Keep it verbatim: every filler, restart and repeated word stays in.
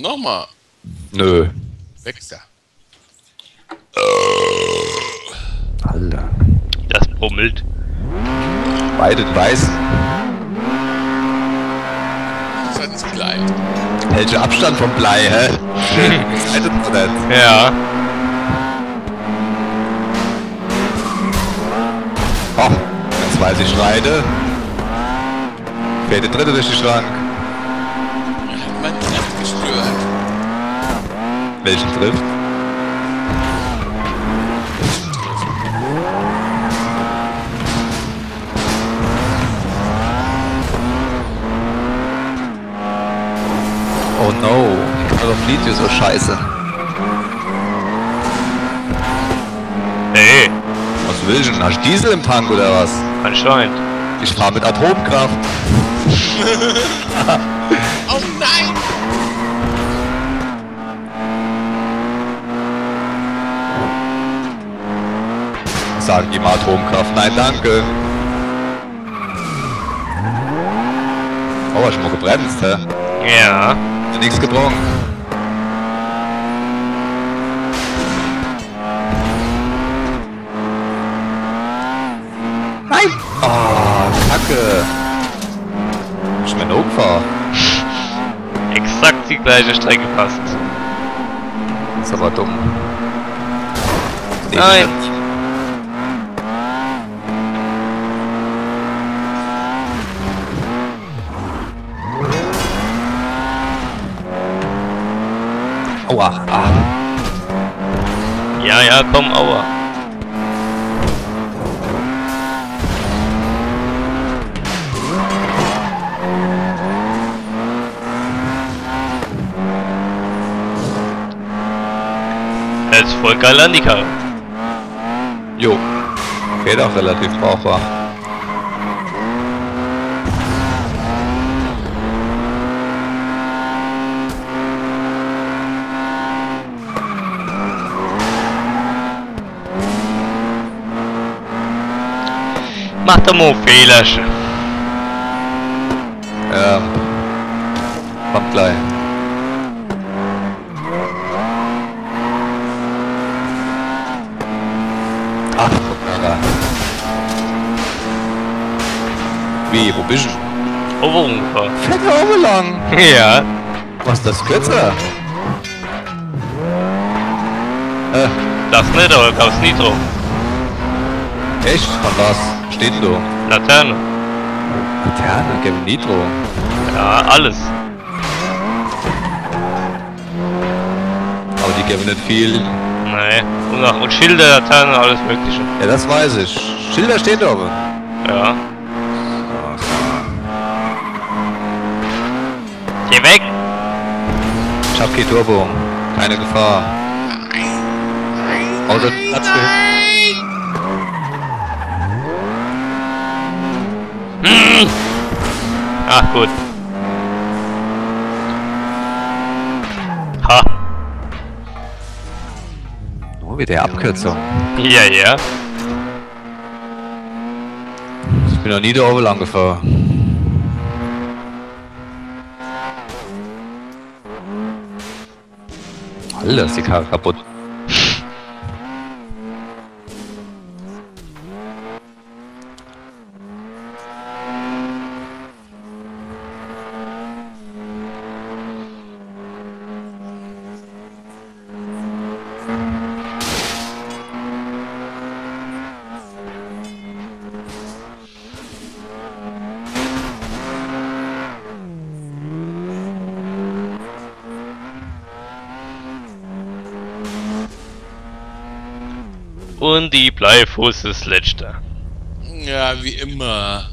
Nochmal. Nö. Wächst er. Alter. Das brummelt. Beide beißen. Das ist halt ins Blei. Hält schon Abstand vom Blei, hä? Seid ihr nicht? Ja. Oh, jetzt weiß ich Schreide. Fährt der dritte durch die Schrank. Er hat meinen Tritt gestört. Welchen trifft? Oh no, die Karre flieht hier so scheiße. Hey, Was willst du denn? Hast du Diesel im Tank oder was? anscheinend. Ich fahr mit Atomkraft. Oh nein! Sagen die mal Atomkraft. Nein, danke. Oh, hast du mal gebremst, hä? Ja. Hat nichts gebrochen. Nein! Oh, Kacke. Ich bin auch gefahren. Exakt die gleiche Strecke passt. Das ist aber dumm. Nee, Nein. nicht. Aua. Ah. Ja, ja, komm, aua. Das ist voll geil an die Karre. Jo. Geht auch relativ brauchbar. Mach doch mal Fehler. Ja. Kommt gleich. Ach, guck mal da. Wie, wo bist du? Over ungefähr. Fährt ja auch lang. Ja. Was ist das kürzer? Äh, Das nicht, aber gab's Nitro. echt? Von was? Steht denn da? Laterne. Laterne, Kevin Nitro. Ja, alles. Aber die geben nicht viel. Nee. Und, auch- und Schilder, Laternen, alles mögliche. Ja, das weiß ich. Schilder stehen da oben. Ja. Geh weg! Ich hab kein Turbo. Keine Gefahr. Auto Platz Hm. Ach gut. Ha. Oh, wie der Abkürzung. Ja, ja. Ich bin noch nie da oben lang gefahren. Alter, ist die Karre kaputt. Und die Bleifuß ist letzter. Ja, wie immer.